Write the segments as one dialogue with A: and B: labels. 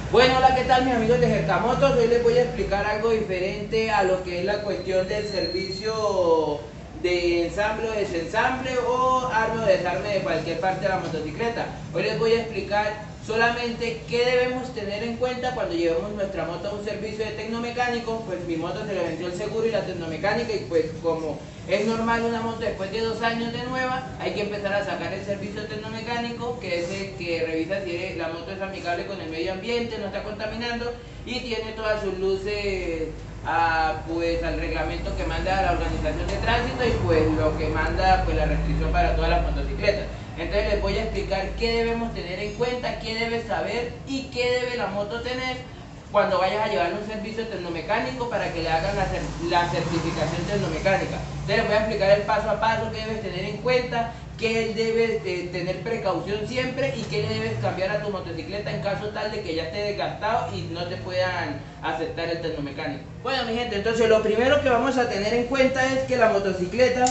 A: Bueno, hola, ¿qué tal mis amigos de Jercamotos? Hoy les voy a explicar algo diferente a lo que es la cuestión del servicio de ensamble o desensamble o arme o desarme de cualquier parte de la motocicleta. Hoy les voy a explicar solamente qué debemos tener en cuenta cuando llevemos nuestra moto a un servicio de tecnomecánico. Pues mi moto se le venció el seguro y la tecnomecánica, y pues como es normal una moto después de 2 años de nueva, hay que empezar a sacar el servicio tecnomecánico, que es el que revisa si la moto es amigable con el medio ambiente, no está contaminando y tiene todas sus luces pues al reglamento que manda la organización de tránsito y pues lo que manda pues la restricción para todas las motocicletas. Entonces les voy a explicar qué debemos tener en cuenta, qué debes saber y qué debe la moto tener cuando vayas a llevar un servicio tecnomecánico para que le hagan la certificación tecnomecánica. Entonces les voy a explicar el paso a paso que debes tener en cuenta, qué debes tener precaución siempre y qué le debes cambiar a tu motocicleta en caso tal de que ya esté desgastado y no te puedan aceptar el tecnomecánico. Bueno mi gente, entonces lo primero que vamos a tener en cuenta es que la motocicleta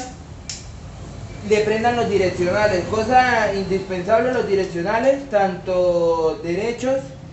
A: le prendan los direccionales, cosa indispensable los direccionales, tanto derechos,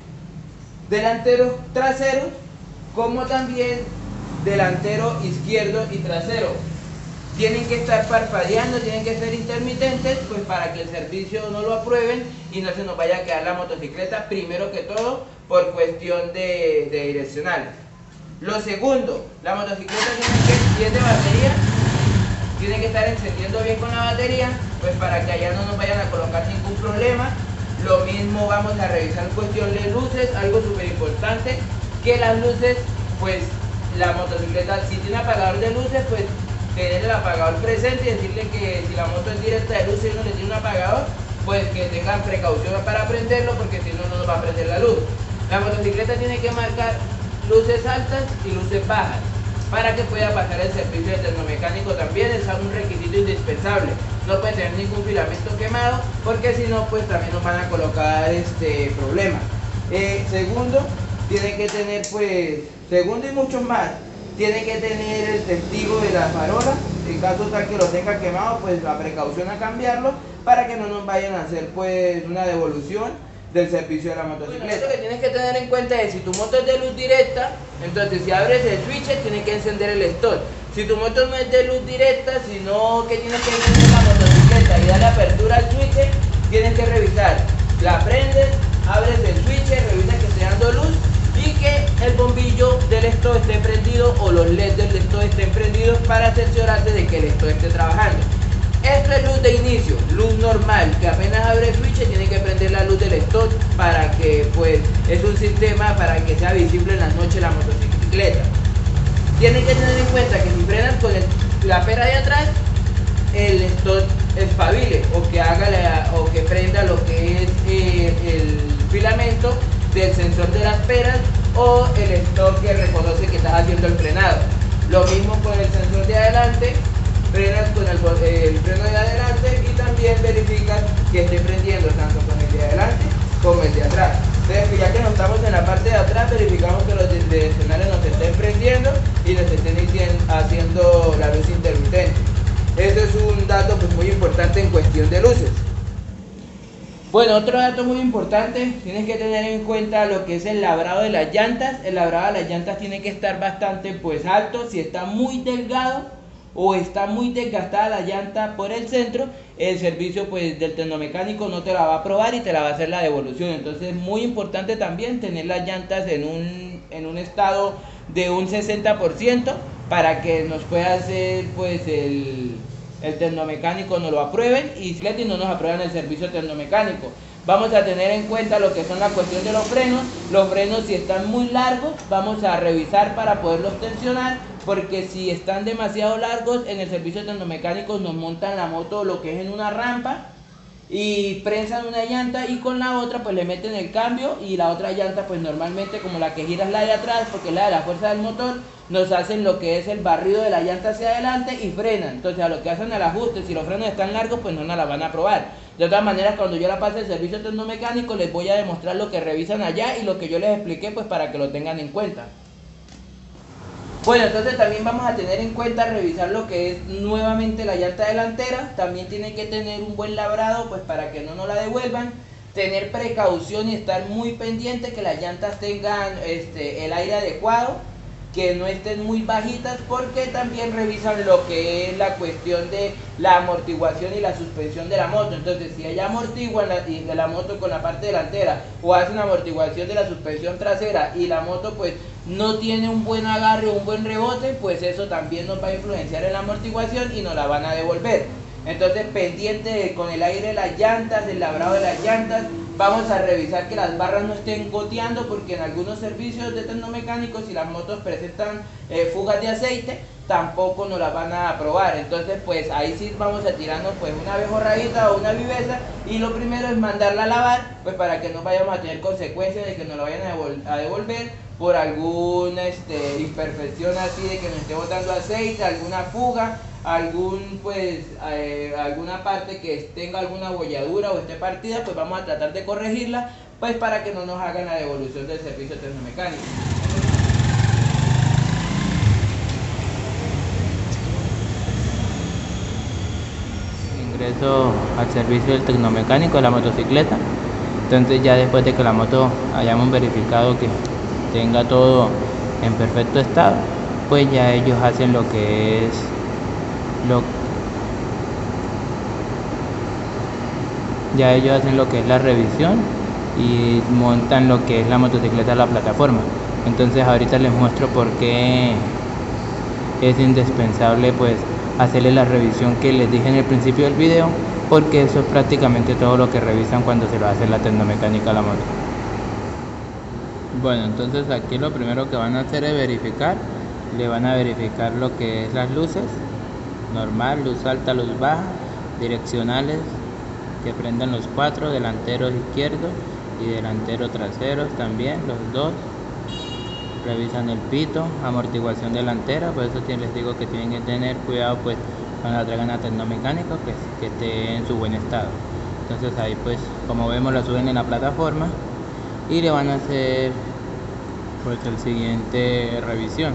A: delanteros, traseros, como también delantero, izquierdo y trasero. Tienen que estar parpadeando, tienen que ser intermitentes, pues para que el servicio no lo aprueben y no se nos vaya a quedar la motocicleta, primero que todo, por cuestión de direccionales. Lo segundo, la motocicleta si es de batería, tiene que estar encendiendo bien con la batería, pues para que allá no nos vayan a colocar ningún problema. Lo mismo vamos a revisar cuestión de luces, algo súper importante, que las luces, pues la motocicleta, si tiene apagador de luces, pues tener el apagador presente y decirle que si la moto es directa de luces y no le tiene un apagador, pues que tengan precaución para prenderlo, porque si no, no nos va a prender la luz. La motocicleta tiene que marcar luces altas y luces bajas para que pueda pasar el servicio de tecnomecánico. También es un requisito indispensable. No puede tener ningún filamento quemado, porque si no, pues también nos van a colocar problemas. Segundo, tiene que tener, pues, segundo y muchos más, tiene que tener el testigo de la farola, en caso tal que lo tenga quemado, pues la precaución a cambiarlo, para que no nos vayan a hacer pues una devolución del servicio de la motocicleta. Bueno, lo que tienes que tener en cuenta es, si tu moto es de luz directa, entonces si abres el switch tienes que encender el stop. Si tu moto no es de luz directa, sino que tienes que encender la motocicleta y darle apertura al switch, tienes que revisar, la prendes, abres el switch, revisas que esté dando luz y que el bombillo del stop esté prendido o los LEDs del stop estén prendidos, para cerciorarse de que el stop esté trabajando. Esto es luz de inicio, luz normal, que apenas abre el switch tiene que prender la luz del stop, para que pues es un sistema para que sea visible en la noche la motocicleta. Tienen que tener en cuenta que si frenan con la pera de atrás, el stop espabile o que prenda lo que es el filamento del sensor de las peras, o el stop que reconoce que estás haciendo el frenado. Lo mismo con el sensor de adelante, frenas con el freno de adelante y también verificas que esté prendiendo tanto con el de adelante como el de atrás. Entonces, ya que no estamos en la parte de atrás, verificamos que los direccionales nos estén prendiendo y nos estén haciendo la luz intermitente. Eso es un dato pues muy importante en cuestión de luces. Bueno, otro dato muy importante, tienes que tener en cuenta lo que es el labrado de las llantas. El labrado de las llantas tiene que estar bastante pues alto. Si está muy delgado o está muy desgastada la llanta por el centro, el servicio pues del tecnomecánico no te la va a aprobar y te la va a hacer la devolución. Entonces es muy importante también tener las llantas en un estado de un 60%, para que nos pueda hacer pues el tecnomecánico nos lo aprueben, y si no nos aprueban el servicio tecnomecánico. Vamos a tener en cuenta lo que son la cuestión de los frenos. Los frenos, si están muy largos, vamos a revisar para poderlos tensionar, porque si están demasiado largos, en el servicio tecnomecánico nos montan la moto lo que es en una rampa y prensan una llanta y con la otra pues le meten el cambio, y la otra llanta pues normalmente, como la que gira es la de atrás porque es la de la fuerza del motor, nos hacen lo que es el barrido de la llanta hacia adelante y frenan. Entonces a lo que hacen el ajuste, si los frenos están largos, pues no nos la van a aprobar. De todas maneras, cuando yo la pase el servicio tecnomecánico, les voy a demostrar lo que revisan allá y lo que yo les expliqué, pues para que lo tengan en cuenta. Bueno, entonces también vamos a tener en cuenta revisar lo que es nuevamente la llanta delantera. También tiene que tener un buen labrado, pues para que no nos la devuelvan. tener precaución y estar muy pendiente que las llantas tengan el aire adecuado, que no estén muy bajitas, porque también revisan lo que es la cuestión de la amortiguación y la suspensión de la moto. Entonces, si ella amortigua la moto con la parte delantera o hace una amortiguación de la suspensión trasera y la moto pues no tiene un buen agarre o un buen rebote, pues eso también nos va a influenciar en la amortiguación y nos la van a devolver. Entonces, pendiente con el aire de las llantas, el labrado de las llantas. Vamos a revisar que las barras no estén goteando, porque en algunos servicios de tecnomecánicos, si las motos presentan fugas de aceite, tampoco nos las van a aprobar. Entonces pues ahí sí vamos a tirarnos pues una abejorradita o una viveza, y lo primero es mandarla a lavar, pues para que no vayamos a tener consecuencias de que nos la vayan a devolver por alguna imperfección así, de que nos esté botando aceite, alguna fuga, alguna parte que tenga alguna bolladura o esté partida. Pues vamos a tratar de corregirla, pues para que no nos hagan la devolución del servicio tecnomecánico.
B: Ingreso al servicio del tecnomecánico de la motocicleta. Entonces, ya después de que la moto hayamos verificado que tenga todo en perfecto estado, pues ya ellos hacen lo que es la revisión y montan lo que es la motocicleta a la plataforma. Entonces ahorita les muestro por qué es indispensable pues hacerle la revisión que les dije en el principio del video, porque eso es prácticamente todo lo que revisan cuando se lo hace la tecnomecánica a la moto. Bueno, entonces aquí lo primero que van a hacer es verificar. Le van a verificar lo que es las luces: normal, luz alta, luz baja, direccionales, que prendan los 4, delanteros izquierdo y delantero traseros también, los 2. Revisan el pito, amortiguación delantera. Por eso les digo que tienen que tener cuidado pues cuando la traigan a tecnomecánico, que esté en su buen estado. Entonces ahí pues, como vemos, la suben en la plataforma y le van a hacer pues el siguiente revisión.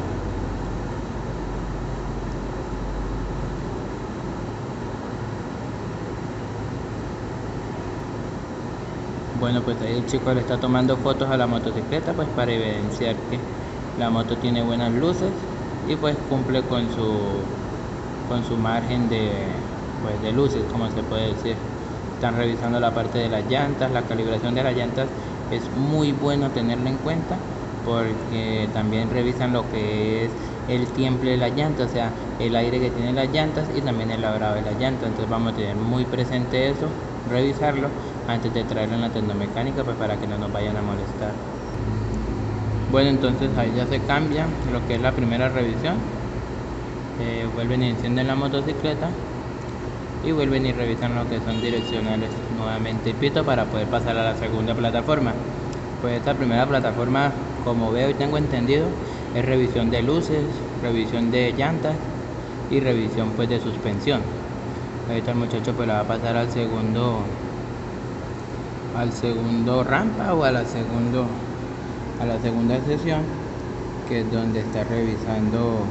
B: Bueno, pues ahí el chico le está tomando fotos a la motocicleta pues para evidenciar que la moto tiene buenas luces y pues cumple con su margen de luces, como se puede decir. Están revisando la parte de las llantas, la calibración de las llantas es muy bueno tenerlo en cuenta, porque también revisan lo que es el tiemple de las llantas, o sea, el aire que tienen las llantas y también el labrado de las llantas. Entonces vamos a tener muy presente eso, revisarlo antes de traerlo en la tecnomecánica, pues para que no nos vayan a molestar. Bueno, entonces ahí ya se cambia lo que es la primera revisión. Vuelven y encienden la motocicleta y vuelven y revisan lo que son direccionales nuevamente y pito, para poder pasar a la segunda plataforma. Pues esta primera plataforma, como veo y tengo entendido, es revisión de luces, revisión de llantas y revisión pues de suspensión. Ahorita el muchacho pues la va a pasar al segundo rampa o a la segunda sesión, que es donde está revisando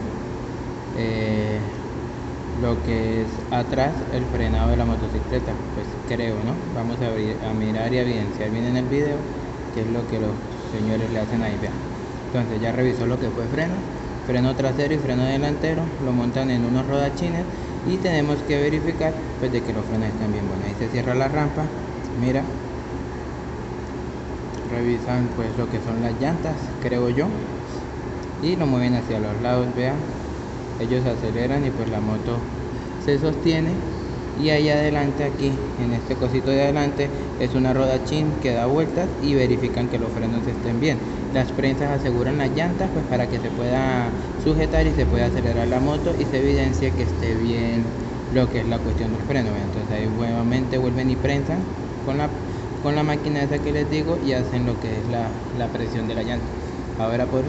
B: lo que es atrás, el frenado de la motocicleta, pues creo, ¿no? Vamos a mirar y a evidenciar bien en el video qué es lo que los señores le hacen ahí. Vean. Entonces ya revisó lo que fue freno trasero y freno delantero, lo montan en unos rodachines y tenemos que verificar pues de que los frenos estén bien buenos. Ahí se cierra la rampa, mira, revisan pues lo que son las llantas, creo yo, y lo mueven hacia los lados. Vean, ellos aceleran y pues la moto se sostiene, y ahí adelante, aquí en este cosito de adelante, es una rodachín que da vueltas y verifican que los frenos estén bien. Las prensas aseguran las llantas pues para que se pueda sujetar y se pueda acelerar la moto y se evidencie que esté bien lo que es la cuestión del freno. Entonces ahí nuevamente vuelven y prensan con la máquina esa que les digo y hacen lo que es la presión de la llanta. Ahora por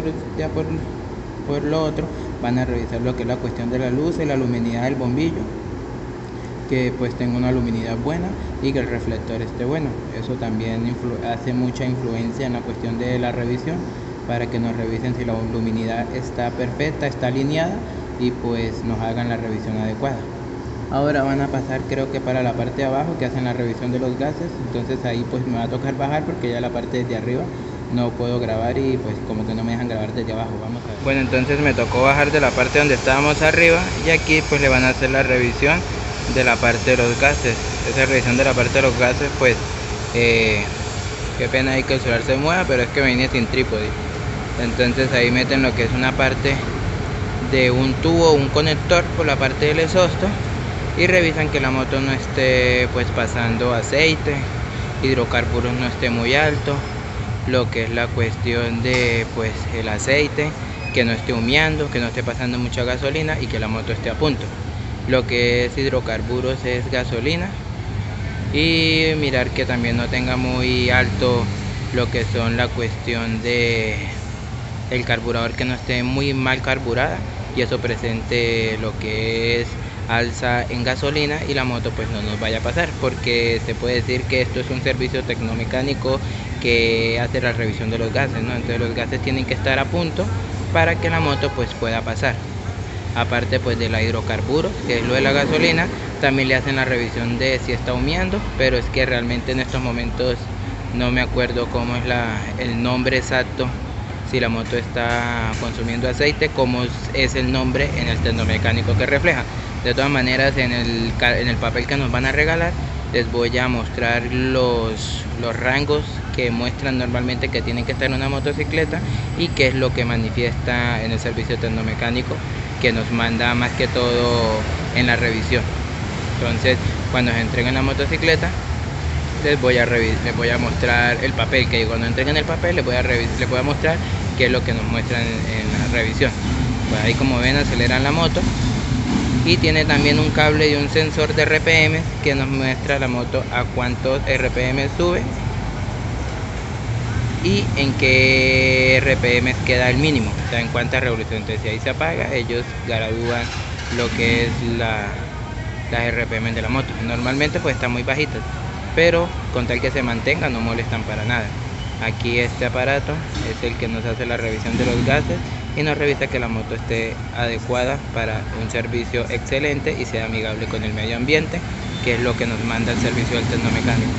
B: lo otro van a revisar lo que es la cuestión de la luz y la luminidad del bombillo, que pues tenga una luminidad buena y que el reflector esté bueno. Eso también hace mucha influencia en la cuestión de la revisión, para que nos revisen si la luminidad está perfecta, está alineada, y pues nos hagan la revisión adecuada. Ahora van a pasar, creo que para la parte de abajo, que hacen la revisión de los gases. Entonces ahí pues me va a tocar bajar porque ya la parte desde arriba no puedo grabar y pues como que no me dejan grabar desde abajo. Vamos a ver. Bueno, entonces me tocó bajar de la parte donde estábamos arriba y aquí pues le van a hacer la revisión de la parte de los gases. Esa revisión de la parte de los gases pues qué pena ahí que el celular se mueva, pero es que me vine sin trípode. Entonces ahí meten lo que es una parte de un tubo, un conector por la parte del exhausto y revisan que la moto no esté pues pasando aceite, hidrocarburos no esté muy alto, lo que es la cuestión de pues el aceite, que no esté humeando, que no esté pasando mucha gasolina y que la moto esté a punto. Lo que es hidrocarburos es gasolina y mirar que también no tenga muy alto lo que son la cuestión de el carburador, que no esté muy mal carburada y eso presente lo que es alza en gasolina y la moto pues no nos vaya a pasar, porque se puede decir que esto es un servicio tecnomecánico que hace la revisión de los gases, ¿no? Entonces los gases tienen que estar a punto para que la moto pues pueda pasar. Aparte pues de la hidrocarburos, que es lo de la gasolina, también le hacen la revisión de si está humeando, pero es que realmente en estos momentos no me acuerdo cómo es el nombre exacto, si la moto está consumiendo aceite, como es el nombre en el tecnomecánico que refleja. De todas maneras, en el papel que nos van a regalar les voy a mostrar los rangos que muestran normalmente que tienen que estar en una motocicleta y qué es lo que manifiesta en el servicio tecnomecánico que nos manda más que todo en la revisión. Entonces, cuando se entreguen la motocicleta, les voy a mostrar el papel, que cuando entreguen el papel les voy a mostrar qué es lo que nos muestran en la revisión. Pues ahí, como ven, aceleran la moto y tiene también un cable y un sensor de RPM que nos muestra la moto a cuántos RPM sube y en qué RPM queda el mínimo, o sea, en cuántas revoluciones. Entonces, si ahí se apaga, ellos gradúan lo que es las RPM de la moto. Normalmente pues están muy bajitas, pero con tal que se mantenga no molestan para nada. Aquí este aparato es el que nos hace la revisión de los gases y nos revisa que la moto esté adecuada para un servicio excelente y sea amigable con el medio ambiente, que es lo que nos manda el servicio del tecnomecánico.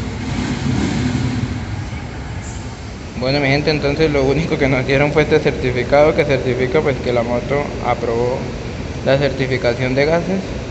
B: Bueno, mi gente, entonces lo único que nos dieron fue este certificado que certifica pues que la moto aprobó la certificación de gases.